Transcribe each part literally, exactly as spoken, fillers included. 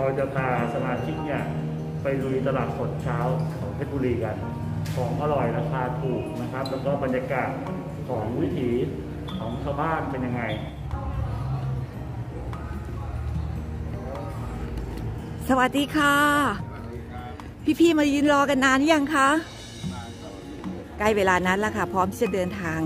จะพาสมาชิกเนี่ยไปลุยตลาดสดเช้าของเพชรบุรีกันของอร่อยราคาถูกนะครับแล้วก็บรรยากาศของวิถีของชาวบ้านเป็นยังไงสวัสดีค่ะพี่ๆมายืนรอกันนานหรือยังคะใกล้เวลานั้นแล้วค่ะพร้อมที่จะเดินทาง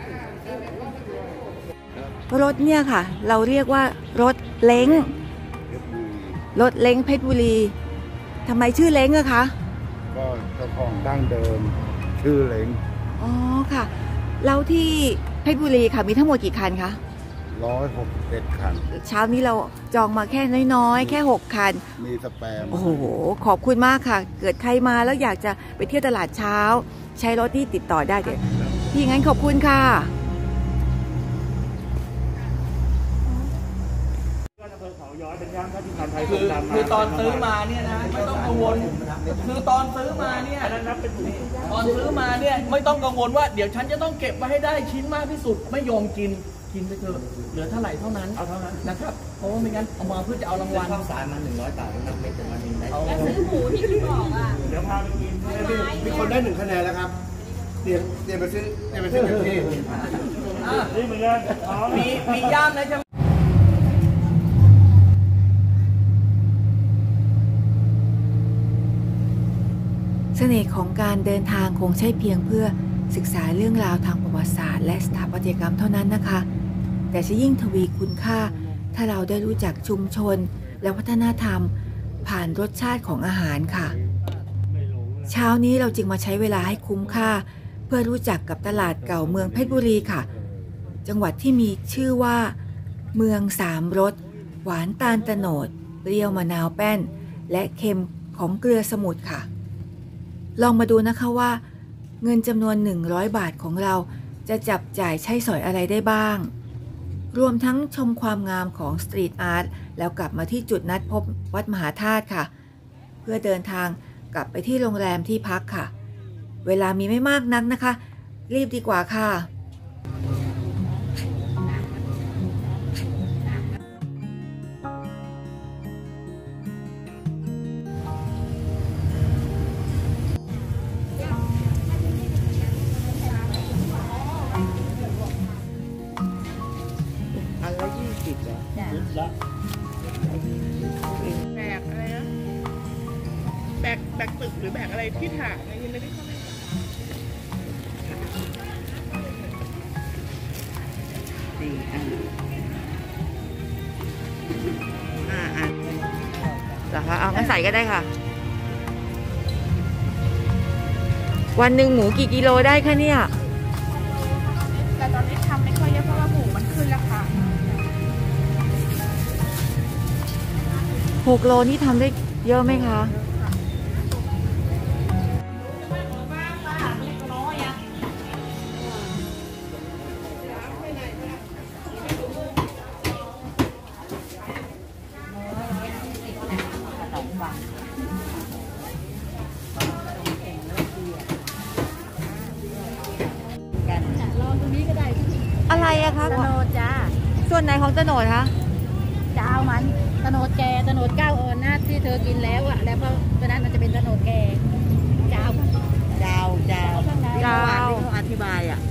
รถเนี่ยค่ะเราเรียกว่ารถเล้งรถเล้งเพชรบุรีทำไมชื่อเล้งอะคะก็เจ้าของดั้งเดิมชื่อเล้งอ๋อค่ะแล้วที่เพชรบุรีค่ะมีทั้งหมดกี่คันคะร้อยหกสิบเอ็ดคันเช้านี้เราจองมาแค่น้อยๆแค่หกคันมีสแปมโอ้โหขอบคุณมากค่ะเกิดใครมาแล้วอยากจะไปเที่ยวตลาดเช้าใช้รถที่ติดต่อได้เดี๋ยวพี่งั้นขอบคุณค่ะคือคือตอนซื้อมาเนี่ยนะไม่ต้องกังวลคือตอนซื้อมาเนี่ยตอนซื้อมาเนี่ยไม่ต้องกังวลว่าเดี๋ยวฉันจะต้องเก็บไว้ให้ได้ชิ้นมากที่สุดไม่ยอมกินกินไปเถอะเหลือเท่าไหร่เท่านั้นเอาเท่านั้นนะครับเพราะว่าไม่งั้นเอามาเพื่อจะเอารางวัลข้าวสารมาหนึ่งร้อยบาทนับเม็ดจะมากินได้แล้วซื้อหมูที่พี่บอกอ่ะเดี๋ยวพาไปกินมีคนได้หนึ่งคะแนนแล้วครับเตรียมเตรียมไปซื้อเตรียมไปซื้อที่นี่เหมือนกันมีมีย่ามนะจะเสน่ห์ของการเดินทางคงใช่เพียงเพื่อศึกษาเรื่องราวทางประวัติศาสตร์และสถาปัตยกรรมเท่านั้นนะคะแต่จะยิ่งทวีคุณค่าถ้าเราได้รู้จักชุมชนและวัฒนธรรมผ่านรสชาติของอาหารค่ะเช้านี้เราจึงมาใช้เวลาให้คุ้มค่าเพื่อรู้จักกับตลาดเก่าเมืองเพชรบุรีค่ะจังหวัดที่มีชื่อว่าเมืองสามรสหวานตาลโตนดเปรี้ยวมะนาวแป้นและเค็มของเกลือสมุทรค่ะลองมาดูนะคะว่าเงินจำนวนหนึ่งร้อยบาทของเราจะจับจ่ายใช้สอยอะไรได้บ้างรวมทั้งชมความงามของสตรีทอาร์ตแล้วกลับมาที่จุดนัดพบวัดมหาธาตุค่ะเพื่อเดินทางกลับไปที่โรงแรมที่พักค่ะเวลามีไม่มากนักนะคะรีบดีกว่าค่ะแบกอะไรนะแบกแบกตึกหรือแบกอะไรที่ถางยังไม่ได้เข้าไปสี่อันห้าอันเหรอคะเอางั้นใส่ก็ได้ค่ะวันหนึ่งหมูกี่กิโลได้คะเนี่ยแต่ตอนนี้ทำไม่ค่อยเยอะเพราะว่าหมูมันขึ้นราคาหกโลนี่ทำได้เยอะไหมคะอะไรอะคะตะโนดจ้าส่วนไหนของตะโนดคะจะเอามันตะโนดแก่ตะโนดเก้าอ่อนนะที่เธอกินแล้วอะแล้วก็ตอนนั้นมันจะเป็นตะโนดแก่จ้าวจ้าวจ้าวจ้าวที่เขาอธิบายอ่ะ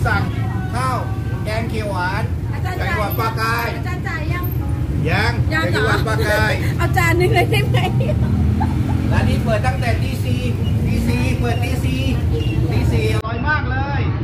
สั่งข้าวแกงเขียวหวานไก่หวานปลากายอาจารย์จ่ายยังยังไก่หวานปลากายเอาจานหนึ่งเลยได้ไหมร้านนี้เปิดตั้งแต่ตีสี่ตีสี่เปิดตีสี่ตีสี่อร่อยมากเลย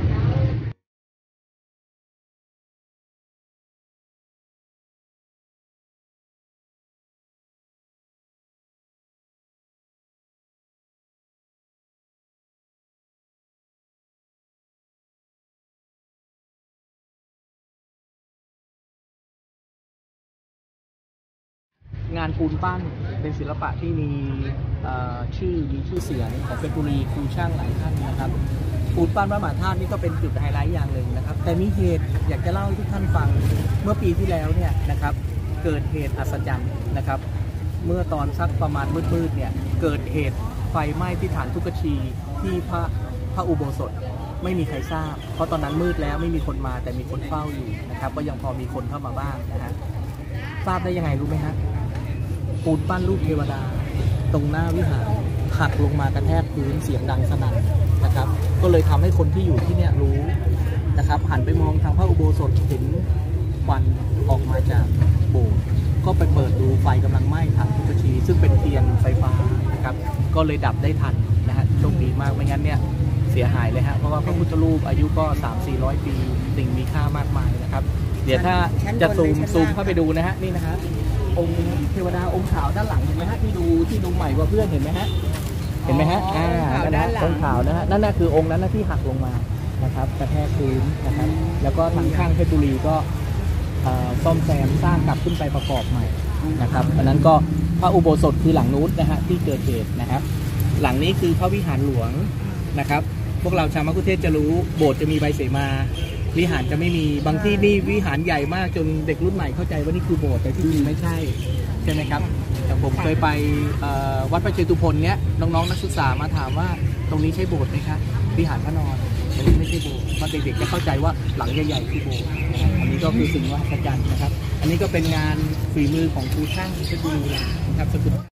งานปูนปั้นเป็นศิลปะที่มีชื่อมีชื่อเสียงของเพชรบุรีครูช่างหลายท่านนะครับปูนปั้นพระมหาธาตุนี่ก็เป็นจุดไฮไลท์อย่างหนึ่งนะครับแต่มีเหตุอยากจะเล่าให้ทุกท่านฟังเมื่อปีที่แล้วเนี่ยนะครับเกิดเหตุอัศจรรย์นะครับเมื่อตอนสักประมาณมืดๆเนี่ยเกิดเหตุไฟไหม้ที่ฐานทุกชีที่พระพระอุโบสถไม่มีใครทราบเพราะตอนนั้นมืดแล้วไม่มีคนมาแต่มีคนเฝ้าอยู่นะครับก็ยังพอมีคนเข้ามาบ้างนะฮะทราบได้ยังไงรู้ไหมฮะปูนปั้นรูปเทวดาตรงหน้าวิหารหักลงมากระแทกพื้นเสียงดังสนั่นนะครับก็เลยทำให้คนที่อยู่ที่เนี่ยรู้นะครับหันไปมองทางพระอุโบสถเห็นควันออกมาจากโบสถ์ก็ไปเปิดดูไฟกำลังไหม้ฐานพุทธชีซึ่งเป็นเทียนไฟฟ้านะครับก็เลยดับได้ทันนะฮะโชคดีมากไม่งั้นเนี่ยเสียหายเลยฮะเพราะว่าพระพุทธรูปอายุก็ สามสี่ร้อย ปีสิ่งมีค่ามากมายนะครับเดี๋ยวถ้าจะซูมซูมเข้าไปดูนะฮะนี่นะฮะองค์เทวดาองค์ขาวด้านหลังเห็นไหมฮะที่ดูที่ดูใหม่กว่าเพื่อนเห็นไหมฮะเห็นไหมฮะอ่าด้านหลังองค์ขาวนะฮะนั่นน่ะคือองค์นั้นนะที่หักลงมานะครับกระแทกพื้นนะครับแล้วก็ทางข้างเพชรบุรีก็ซ่อมแซมสร้างกลับขึ้นไปประกอบใหม่นะครับอันนั้นก็พระอุโบสถคือหลังนู้นนะฮะที่เกิดเหตุนะครับหลังนี้คือพระวิหารหลวงนะครับพวกเราชาวมัคคุเทศก์จะรู้โบสถ์จะมีใบเสมาวิหารจะไม่มีบางที่นี่วิหารใหญ่มากจนเด็กรุ่นใหม่เข้าใจว่านี่คือโบสถ์แต่ที่จริงไม่ใช่ใช่ไหมครับอย่างผมเคยไปวัดพระเชตุพนเนี้ยน้องๆนักศึกษามาถามว่าตรงนี้ใช่โบสถ์ไหมครับวิหารพระนอนอันนี้ไม่ใช่โบสถ์เพราะเด็กๆจะเข้าใจว่าหลังใหญ่ๆคือโบสถ์อันนี้ก็คือสิ่งมหัศจรรย์นะครับอันนี้ก็เป็นงานฝีมือของครูช่างเพชรบุรีนะครับสกุล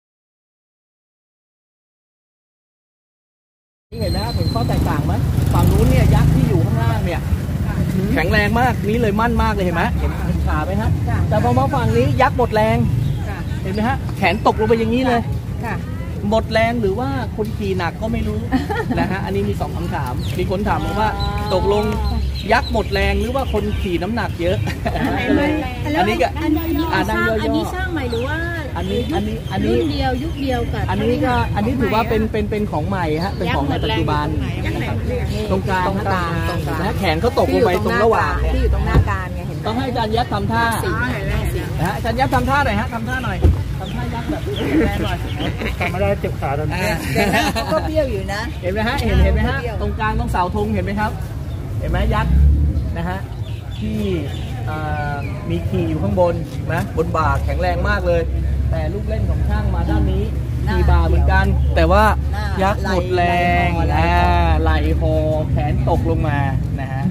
นี่เห็นแล้วเห็นข้อแตกต่างไหมฝั่งนู้นเนี่ยยักษ์ที่อยู่ข้างล่างเนี่ยแข็งแรงมากนี้เลยมั่นมากเลยเห็นไหมเห็นเห็นขาไหมฮะแต่พอมาฝั่งนี้ยักษ์หมดแรงเห็นไหมฮะแขนตกลงไปอย่างนี้เลยหมดแรงหรือว่าคนขี่หนักก็ไม่รู้นะฮะอันนี้มีสองคำถามมีคนถามว่าตกลงยักษ์หมดแรงหรือว่าคนขี่น้ำหนักเยอะอันนี้ก็อันนี้สร้างอันนี้สร้างใหม่หรือว่าอันนี้อันนี้อันนี้รุ่นเดียวยุคเดียวกันอันนี้ก็อันนี้ถือว่าเป็นเป็นเป็นของใหม่ฮะเป็นของในปัจจุบันตรงกลางตรงกลางนะแขนเขาตกลงไปตรงระหว่างที่อยู่ตรงหน้าการไงเห็นต้องให้อาจารย์ยักษ์ทำท่านะฮะอาจารย์ยักษ์ทำท่าหน่อยฮะทำท่าหน่อยทำท่ายักษ์แบบแรงหน่อยทำไม่ได้เจ็บขาตอนนี้ก็เบี้ยวอยู่นะเห็นไหมฮะเห็นเห็นไหมฮะตรงกลางตรงเสาธงเห็นไหมครับเห็นไหมยักษ์นะฮะที่มีขี่อยู่ข้างบนนะบนบ่าแข็งแรงมากเลยแต่ลูกเล่นของช่างมาด้านนี้ขี่บ่าเหมือนกันแต่ว่ายักษ์หมดแรงไหล่หอแขนตกลงมานะฮะ